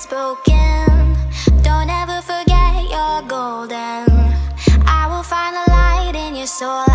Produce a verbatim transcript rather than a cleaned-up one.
is broken. Don't ever forget you're golden. I will find the light in your soul.